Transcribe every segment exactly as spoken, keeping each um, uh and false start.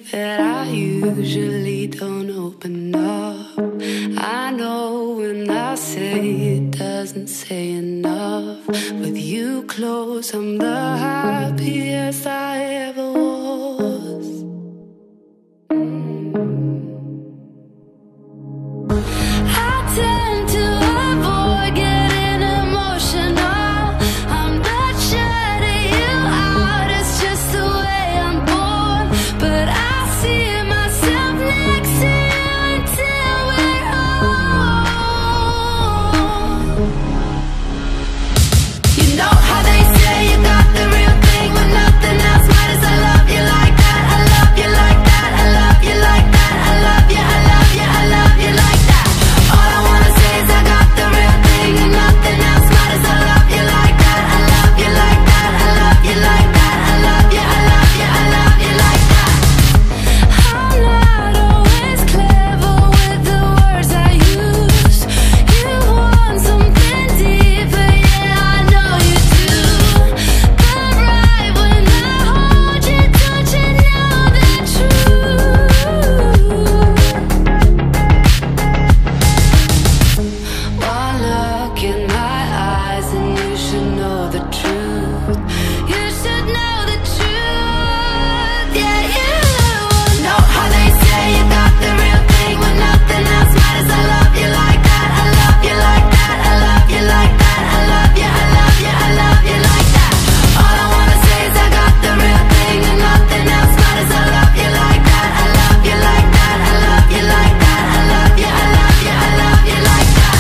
that I usually don't open up. I know when I say it doesn't say enough. With you close, I'm the happiest I ever was. I tend to avoid getting emotional. I'm not shutting you out, it's just the way I'm born. But I see myself next to you until we're old. You know how they say you got the real thing when nothing else matters. I love you like that, I love you like that, I love you like that, I love you, I love you, I love you like that. All I wanna say is I got the real thing and nothing else matters. I love you like that, I love you like that, I love you like that, I love you, I love you, I love you like that. I'm not always clever with the words I use. You want something deeper, yeah, I know you do. But right when I hold you, don't you know the truth? One look in my eyes and you should know the truth. You should know the truth, yeah, you know how they say you got the real thing when nothing else matters. I love you like that, I love you like that, I love you like that, I love you, I love you, I love you like that. All I wanna say is I got the real thing and nothing else matters. I love you like that, I love you like that, I love you like that, I love you, I love you, I love you like that.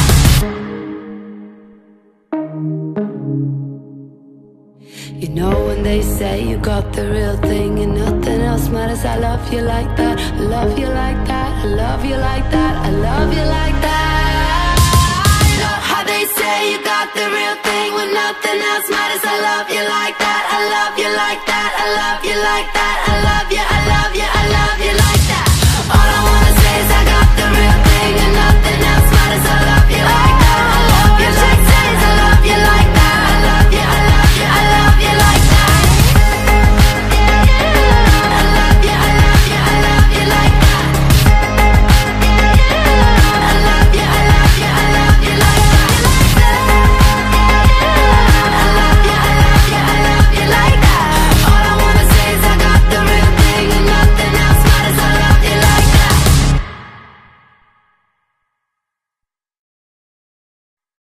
You know when they say you got the real thing and nothing else matters. I love you like that, I love you like that, I love you like that, I love you like that. You know how they say you got the real thing when nothing else matters. I love you like that.